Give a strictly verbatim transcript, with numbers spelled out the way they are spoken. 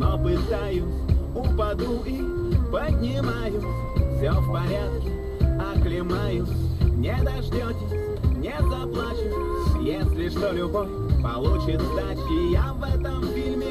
но пытаюсь, упаду и поднимаюсь. Все в порядке, оклемаюсь, не дождетесь, не заплачу. Если что, любовь получит сдачи. Я в этом фильме